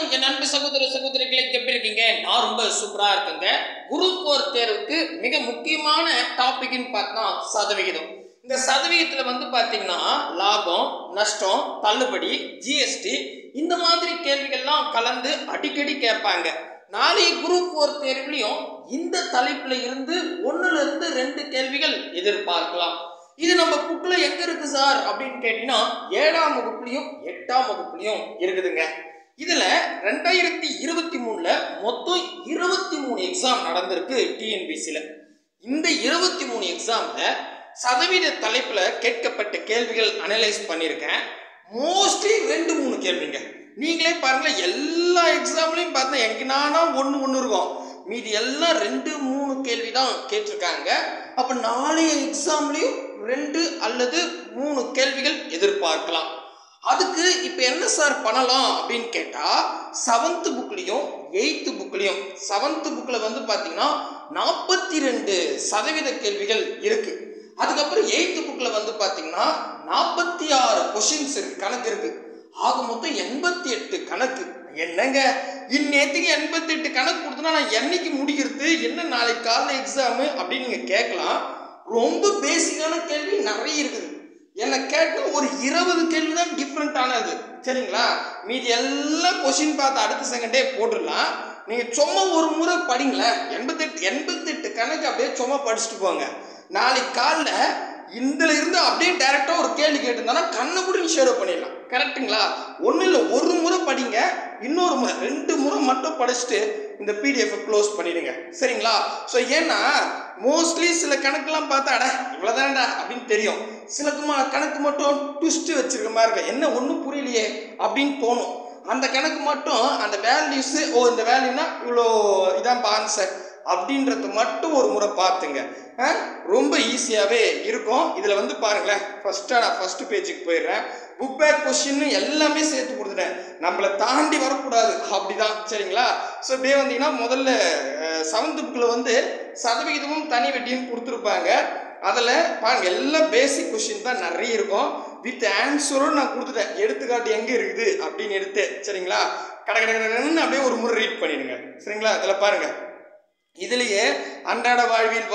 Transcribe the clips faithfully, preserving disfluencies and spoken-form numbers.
வணக்கம் என் அன்பு சகோதர சகோதரிகளை எப்படி இருக்கீங்க? நான் ரொம்ப சூப்பரா இருக்கேங்க. குரூப் ஃபோர் தேர்வுக்கு மிக முக்கியமான டாபிக்னு பார்த்தா சதவிகிதம். இந்த சதவிகிதத்துல வந்து பாத்தீங்கன்னா லாபம், நஷ்டம், தள்ளுபடி, ஜிஎஸ்டி இந்த மாதிரி கேள்விகள்லாம் கலந்து அடிக்கடி கேட்பாங்க. நாளைய குரூப் ஃபோர் தேர்வுலையும் இந்த தலைப்புல இருந்து ஒன்னுல இருந்து ரெண்டு கேள்விகள் எதிர்பார்க்கலாம். இது நம்ம புக்ல எங்க இருக்கு சார் அப்படின்னு கேட்டீங்கன்னா ஏழாம் வகுப்புலையும் எட்டாம் வகுப்புலையும் இருக்குதுங்க. இதுல ரெண்டாயிரத்தி இருபத்தி மூணுல மொத்தம் இருபத்தி மூணு எக்ஸாம் நடந்திருக்கு டிஎன்பிசில. இந்த இருபத்தி மூணு எக்ஸாம்ல சதவீத தலைப்புல கேட்கப்பட்ட கேள்விகள் அனலைஸ் பண்ணியிருக்கேன். மோஸ்ட்லி ரெண்டு மூணு கேள்விங்க. நீங்களே பாருங்களேன், எல்லா எக்ஸாம்லையும் பார்த்தா எங்கனானா ஒன்று ஒன்று இருக்கும், மீதி எல்லாம் ரெண்டு மூணு கேள்வி தான் கேட்டிருக்காங்க. அப்போ நாளைய எக்ஸாம்லையும் ரெண்டு அல்லது மூணு கேள்விகள் எதிர்பார்க்கலாம். அதுக்கு இப்போ என்ன சார் பண்ணலாம் அப்படின்னு கேட்டால், செவன்த்து புக்லேயும் எயித்து புக்லேயும் செவன்த்து புக்கில் வந்து பார்த்தீங்கன்னா நாற்பத்தி ரெண்டு சதவீத கேள்விகள் இருக்குது. அதுக்கப்புறம் எயித்து புக்கில் வந்து பார்த்தீங்கன்னா நாற்பத்தி ஆறு கொஷின்ஸ் இருக்கு, கணக்கு இருக்குது. ஆக மொத்தம் எண்பத்தி எட்டு கணக்கு. என்னங்க இந்நேரத்துக்கு எண்பத்தி எட்டு கணக்கு கொடுத்தனா நான் என்னைக்கு முடிக்கிறது, என்ன நாளைக்கு காலைல எக்ஸாமு அப்படின்னு நீங்கள் கேட்கலாம். ரொம்ப பேசிக்கான கேள்வி நிறைய இருக்குது. என்ன கேட்டால் ஒரு இருபது கேள்வி தான் டிஃப்ரெண்ட்டானது, சரிங்களா? மீதி எல்லாம் கொஷின் பார்த்து அடுத்த செகண்டே போட்டுடலாம். நீங்கள் சும்மா ஒரு முறை படிங்களேன், எண்பத்தெட்டு எண்பத்தெட்டு கணக்கு அப்படியே சும்மா படிச்சுட்டு போங்க. நாளைக்கு காலைல இதுல இருந்து அப்படியே டைரெக்டாக ஒரு கேள்வி கேட்டிருந்தானா கண்ணை கூட நீ ஷேர் பண்ணிடலாம், கரெக்டுங்களா? ஒன்றும் இல்லை, ஒரு முறை படிங்க, இன்னொரு முறை ரெண்டு முறை மட்டும் படிச்சுட்டு இந்த பிடிஎஃப் க்ளோஸ் பண்ணிடுங்க, சரிங்களா? ஸோ ஏன்னா மோஸ்ட்லி சில கணக்கெல்லாம் பார்த்தா அட இவ்வளோதான்டா அப்படின்னு தெரியும், சில கணக்கு மட்டும் ட்விஸ்ட்டு வச்சிருக்க மாதிரி இருக்கு, என்ன ஒன்றும் புரியலையே அப்படின்னு தோணும். அந்த கணக்கு மட்டும் அந்த வேல்யூஸு, ஓ இந்த வேல்யூனா இவ்வளோ இதான் ஆன்சர் அப்படின்றது மட்டும் ஒரு முறை பார்த்துங்க, ரொம்ப ஈஸியாகவே இருக்கும். இதில் வந்து பாருங்களேன், ஃபஸ்ட்டாக நான் ஃபஸ்ட்டு பேஜுக்கு போயிடுறேன். புக் பேக் கொஸ்டின் எல்லாமே சேர்த்து கொடுத்துட்டேன், நம்மளை தாண்டி வரக்கூடாது அப்படிதான், சரிங்களா? ஸோ இப்படியே வந்தீங்கன்னா முதல்ல செவன்த் புக்கில் வந்து சதவிகிதமும் தனி வெட்டியும் கொடுத்துருப்பாங்க. அதில் பாருங்க எல்லாம் பேசிக் கொஸ்டின் தான் நிறைய இருக்கும், வித் ஆன்சரும் நான் கொடுத்துட்டேன், எடுத்துக்காட்டு எங்கே இருக்குது அப்படின்னு எடுத்து, சரிங்களா? கடை கடை அப்படியே ஒரு முறை ரீட் பண்ணிடுங்க, சரிங்களா? இதில் பாருங்கள், இதுலேயே அன்றாட வாழ்வில்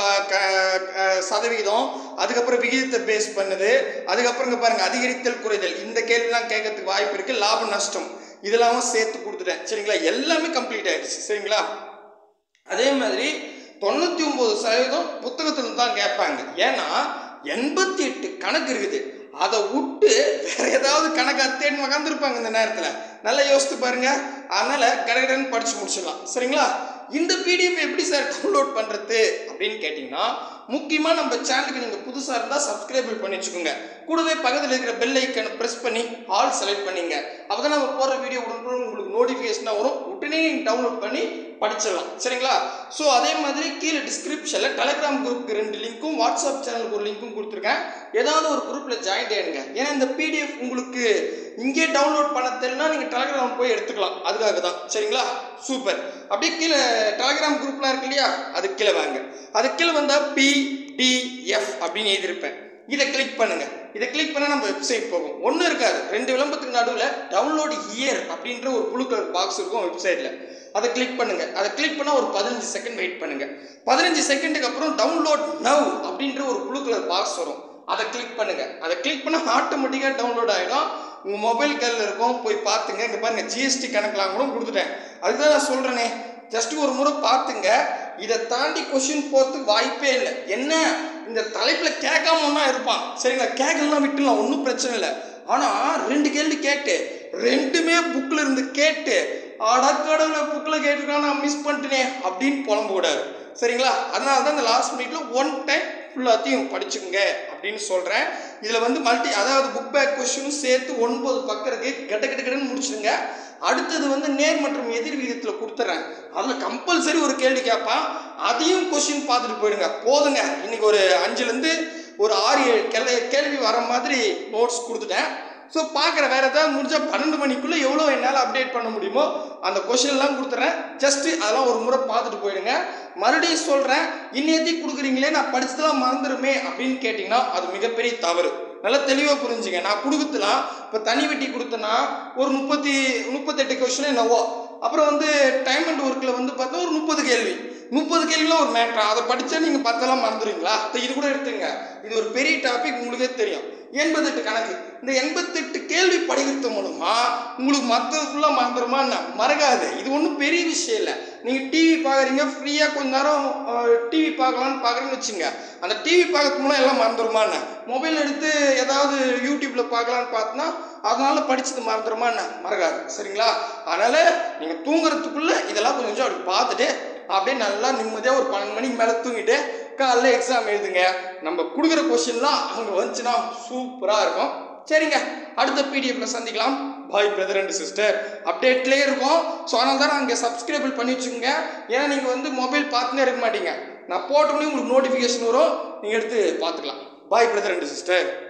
சதவீதம், அதுக்கப்புறம் விகிதத்தை பேஸ் பண்ணுது, அதுக்கப்புறம் இங்கே பாருங்கள் அதிகரித்தல் குறைதல், இந்த கேள்விலாம் கேட்கறதுக்கு வாய்ப்பு இருக்குது, லாபம் நஷ்டம் இதெல்லாம் சேர்த்து கொடுத்துட்டேன், சரிங்களா? எல்லாமே கம்ப்ளீட் ஆகிடுச்சு, சரிங்களா? அதே மாதிரி தொண்ணூற்றி ஒம்பது சதவீதம் புத்தகத்தில் தான் கேட்பாங்க. ஏன்னா எண்பத்தி எட்டு கணக்கு இருக்குது, அதை விட்டு வேற ஏதாவது கணக்கு அத்தேன்னு உக்காந்துருப்பாங்க இந்த நேரத்தில், நல்லா யோசித்து பாருங்க. அதனால கடகடன்னு படிச்சு முடிச்சிடலாம், சரிங்களா? இந்த பிடிஎஃப் எப்படி சார் டவுன்லோட் பண்ணுறது அப்படின்னு கேட்டிங்கன்னா, முக்கியமாக நம்ம சேனலுக்கு நீங்கள் புதுசாக இருந்தால் சப்ஸ்கிரைபிள் பண்ணி வச்சுக்கோங்க, கூடவே பக்கத்தில் இருக்கிற பெல் ஐக்கனை ப்ரெஸ் பண்ணி ஆல் செலக்ட் பண்ணிங்க. அப்போ தான் நம்ம போகிற வீடியோ உடனுக்குடன் உங்களுக்கு நோட்டிஃபிகேஷனாக வரும், உடனே நீங்கள் டவுன்லோட் பண்ணி படிச்சிடலாம், சரிங்களா? ஸோ அதே மாதிரி கீழே டிஸ்கிரிப்ஷனில் டெலிகிராம் குரூப்புக்கு ரெண்டு லிங்க்கும் வாட்ஸ்அப் சேனலுக்கு ஒரு லிங்க்கும் கொடுத்துருக்கேன். ஏதாவது ஒரு குரூப்பில் ஜாயின் ஆகிடுங்க. ஏன்னா இந்த பிடிஎஃப் உங்களுக்கு இங்கே டவுன்லோட் பண்ண தெரியலனா நீங்கள் டெலிகிராம் போய் எடுத்துக்கலாம், அதுக்காக தான், சரிங்களா? சூப்பர். அப்படியே கீழே டெலிகிராம் குரூப்லாம் இருக்கு இல்லையா, அது கீழே வாங்க. அது கீழே வந்தால் பிடிஎஃப் அப்படின்னு எழுதியிருப்பேன், இதை கிளிக் பண்ணுங்க. இதை கிளிக் பண்ணால் நம்ம வெப்சைட் போகும், ஒன்றும் இருக்காது, ரெண்டு விளம்பரத்துக்கு நடுவில் டவுன்லோட் ஹியர் அப்படின்ற ஒரு ப்ளூ கலர் பாக்ஸ் இருக்கும் வெப்சைட்டில், அதை கிளிக் பண்ணுங்க. அதை கிளிக் பண்ணால் ஒரு பதினஞ்சு செகண்ட் வெயிட் பண்ணுங்க. பதினஞ்சு செகண்டுக்கு அப்புறம் டவுன்லோட் நவ் அப்படின்ற ஒரு ப்ளூ கலர் பாக்ஸ் வரும், அதை கிளிக் பண்ணுங்க. அதை கிளிக் பண்ணால் ஆட்டோமேட்டிக்காக டவுன்லோட் ஆகிடும், உங்கள் மொபைல் கையில் இருக்கும், போய் பார்த்துங்க. இங்கே பாருங்கள் ஜிஎஸ்டி கணக்கெலாம் கூட கொடுத்துட்டேன், அதுதான் நான் சொல்கிறேனே, ஜஸ்ட் ஒரு முறை பார்த்துங்க. இதை தாண்டி கொஷின் போகிறதுக்கு வாய்ப்பே இல்லை. என்ன இந்த தலைப்பில் கேட்காம ஒன்றா இருப்பான், சரிங்களா? கேட்கலாம் விட்டுலாம், ஒன்றும் பிரச்சனை இல்லை. ஆனால் ரெண்டு கேள்வி கேட்டு ரெண்டுமே புக்கில் இருந்து கேட்டு அடக்கடவுளை புக்கில் கேட்டுருக்கான் நான் மிஸ் பண்ணிட்டேனே அப்படின்னு புலம்ப கூடாது, சரிங்களா? அதனால தான் இந்த லாஸ்ட் மினிட்ல ஒன் டைம் ஃபுல்லாத்தையும் படிச்சுக்கோங்க அப்படின்னு சொல்கிறேன். இதில் வந்து மல்டி, அதாவது புக் பேக் கொஸ்டினும் சேர்த்து ஒன்பது பக்கம் இருக்குது, கெட்ட கெட்ட கெட்டன்னு முடிச்சுடுங்க. அடுத்தது வந்து நேர் மற்றும் எதிர் விகிதத்தில் கொடுத்துட்றேன், அதில் கம்பல்சரி ஒரு கேள்வி கேட்பான், அதையும் கொஸ்டின் பார்த்துட்டு போயிடுங்க. போதுங்க, இன்னைக்கு ஒரு அஞ்சுலேருந்து ஒரு ஆறு ஏழு கேள்வி கேள்வி வர மாதிரி நோட்ஸ் கொடுத்துட்டேன். ஸோ பார்க்குற வேறு ஏதாவது முடிஞ்சால் பன்னெண்டு மணிக்குள்ளே எவ்வளோ என்னால் அப்டேட் பண்ண முடியுமோ அந்த கொஷின்லாம் கொடுத்துட்றேன். ஜஸ்ட்டு அதெல்லாம் ஒரு முறை பார்த்துட்டு போயிடுங்க. மறுபடியும் சொல்கிறேன், இன்னேத்தி கொடுக்குறீங்களே நான் படிச்சதெல்லாம் மறந்துடுமே அப்படின்னு கேட்டிங்கன்னா அது மிகப்பெரிய தவறு. நல்லா தெளிவாக புரிஞ்சுங்க. நான் கொடுக்குறதுலாம் இப்போ தனி வெட்டி கொடுத்தேன்னா ஒரு முப்பத்தி முப்பத்தெட்டு கொஸ்டின் என்னவோ, அப்புறம் வந்து டைம் அண்ட் ஒர்க்கில் வந்து பார்த்தா ஒரு முப்பது கேள்வி முப்பது கேள்வியில் ஒரு மேட்ரா அதை படித்தா நீங்கள் பத்தெல்லாம் மறந்துடுவீங்களா? இது கூட எடுத்துங்க, இது ஒரு பெரிய டாபிக், உங்களுக்கே தெரியும். எண்பத்தெட்டு கணக்கு, இந்த எண்பத்தெட்டு கேள்வி படிக்கிறது மூலமா உங்களுக்கு மற்றது ஃபுல்லாக மறந்துடுமா? என்ன மறக்காது. இது ஒன்றும் பெரிய விஷயம் இல்லை. நீங்கள் டிவி பார்க்குறீங்க, ஃப்ரீயாக கொஞ்ச நேரம் டிவி பார்க்கலான்னு பார்க்குறேன்னு வச்சுங்க, அந்த டிவி பார்க்கறது மூலம் எல்லாம் மறந்துடுமா? என்ன மொபைல் எடுத்து ஏதாவது யூடியூப்பில் பார்க்கலான்னு பார்த்தோன்னா அதனால படிச்சது மறந்துடுமா? என்ன மறக்காது. சரிங்களா? அதனால் நீங்கள் தூங்குறதுக்குள்ளே இதெல்லாம் கொஞ்சம் கொஞ்சம் அப்படி பார்த்துட்டு அப்படியே நல்லா நிம்மதியாக ஒரு பன்னெண்டு மணிக்கு மேலே தூங்கிட்டு காலைல எக்ஸாம் எழுதுங்க. நம்ம கொடுக்குற கொஸ்டின்லாம் அங்கே வந்துச்சுன்னா சூப்பராக இருக்கும். சரிங்க, அடுத்த பிடிஎஃப்ல சந்திக்கலாம். Bye brother and sister. அப்டேட்லேயே இருக்கும். ஸோ அதனால தான் நான் இங்கே சப்ஸ்கிரைபிள் பண்ணி வச்சுக்கோங்க. ஏன்னா நீங்கள் வந்து மொபைல் பார்த்துனே இருக்க மாட்டீங்க. நான் போட்டோன்னே உங்களுக்கு நோட்டிஃபிகேஷன் வரும், நீங்கள் எடுத்து பார்த்துக்கலாம். Bye brother and sister.